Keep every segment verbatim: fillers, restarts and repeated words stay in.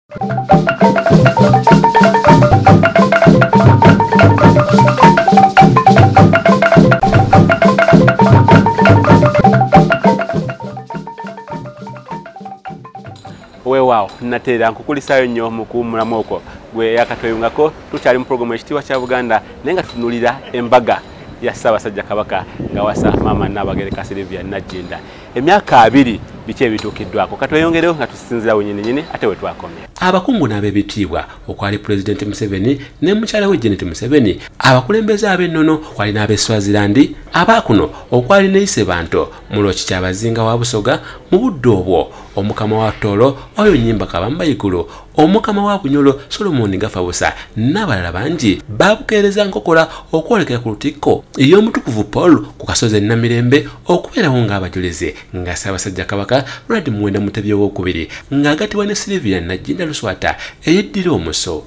Weewaawo natera nkukulisayo nnyo mu kuwummulamu okwo gwe yakatweyungako tukyali mu programu ekitiibwa kya Buganda naye nga tutunulira embaga ya Ssaabasajja Kabaka nga wasa maama Nnaabagereka Sylvia Nagginda. Emyaka abiri biki ebituukiddwako katweyongerewo nga tusinzira wennyini nyini ate we twakomye. Abakungu n'ab'ebitiibwa okwali Pulezidenti Museveni ne mukyala we Janet Museveni, abakulembeze ab'ennono okwali n'ab'e Swaziland, abaakuno okwali ne Isebanto Muloki Kyabazinga wa Busoga, mu budde obwo omukama wa Toolo oyo Nnyimba Kabambayigulu, omukama wa Bunyolo Solomon Gafabusa n'abalala bangi baabukeereza nkokola okwolekera ku lutikko ey'omutukuvu Paul ku kasozi e Namirembe okubeerawo ng'abajulizi nga Ssaabasajja Kabaka Red Muwenda Mutebi owokubiri ng'agatibwa ne Sylvia Nagginda Luswata eyeddira omuso.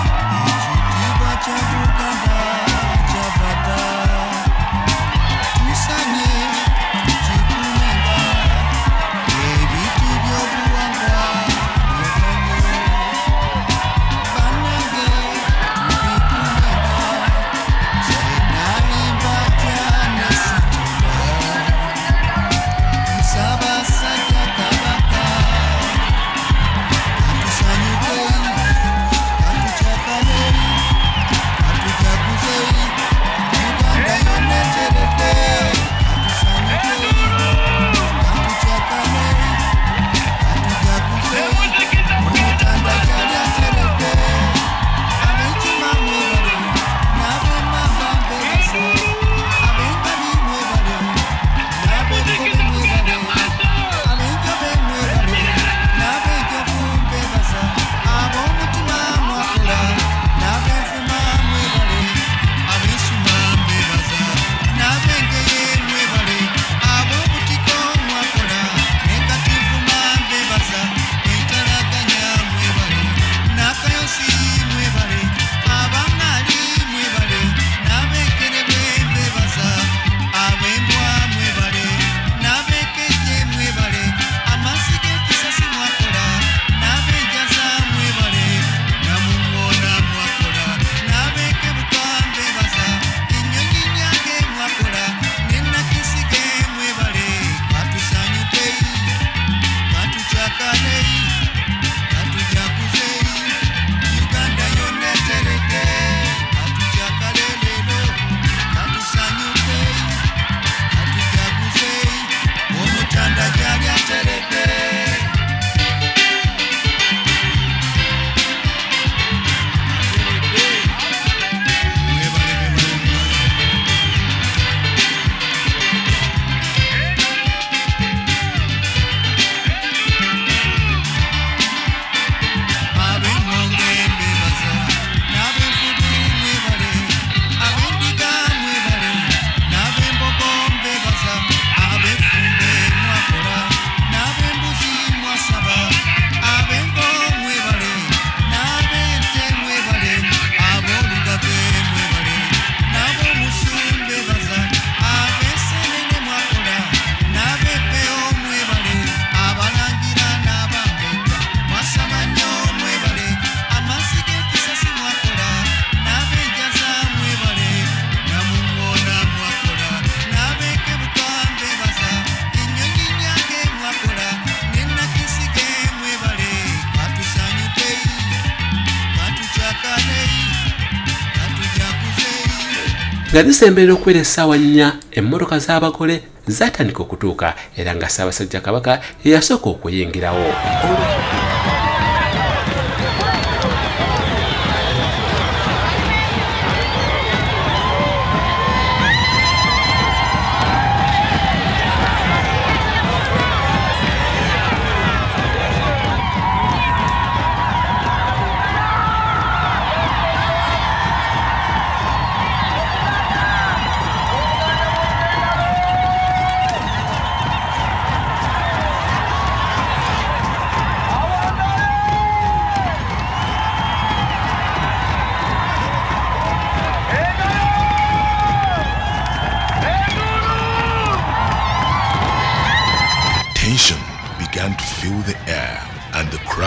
Nga zisemberera okubeera essaawa nnya emmotoka z'abagole zatandika okutuuka era nga Ssaabasajja Kabaka eyasooka okuyingirawo.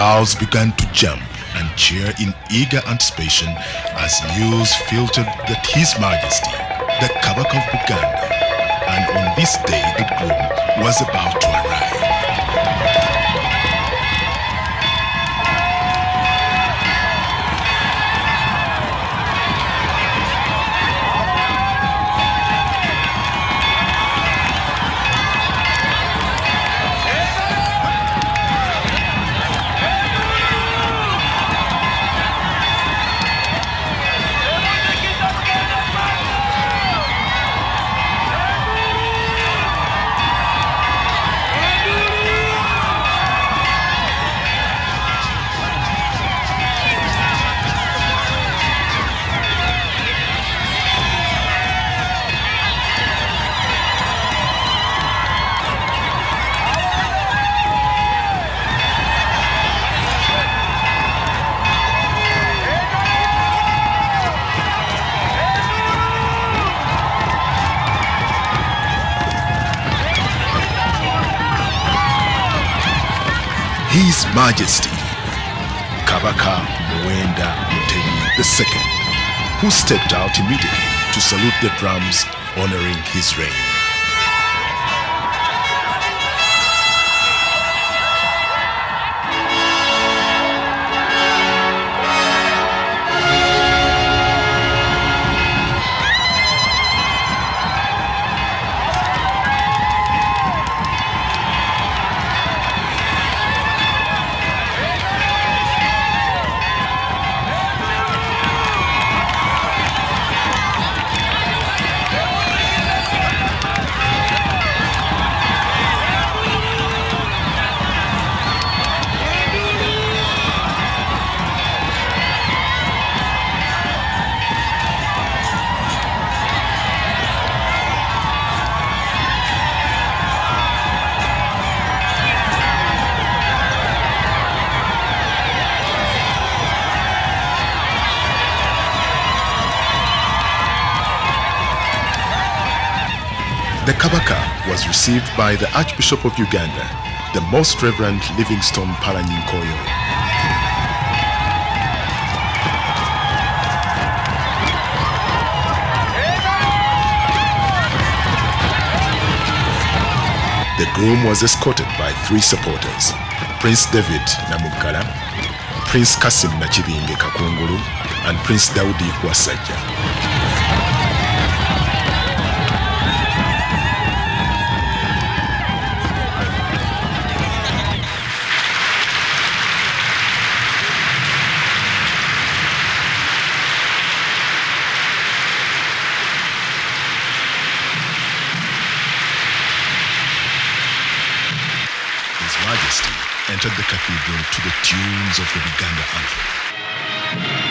Crowds began to jump and cheer in eager anticipation as news filtered that His Majesty, the Kabaka of Buganda, and on this day the groom was about to arrive. His Majesty, Kabaka Muwenda Mutebi the Second, who stepped out immediately to salute the drums honoring his reign. The Kabaka was received by the Archbishop of Uganda, the Most Reverend Livingstone Paranyinkoyo. The groom was escorted by three supporters, Prince David Namugala, Prince Kasim Nachibinge Kakungulu, and Prince Daudi Kwasajja. His Majesty entered the cathedral to the tunes of the Buganda anthem.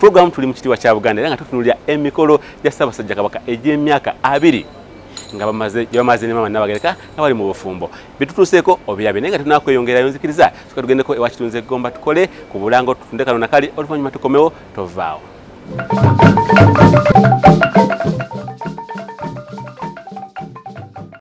program tuli mu kitiibwa kya Buganda era nga tutunulira emikolo gya Ssaabasajja Kabaka egy'emyaka abiri nga bamaze bamaze ne Maama Nabagereka nga bali mu bufumbo bitutuseeko obirabe naye nga tunakweyongerayo nzikiriza tuka tugendeko ewa Kitunze Gomba tukole ku Bulango tutunde kano nakali oluvannyuma tukomewo tovaawo.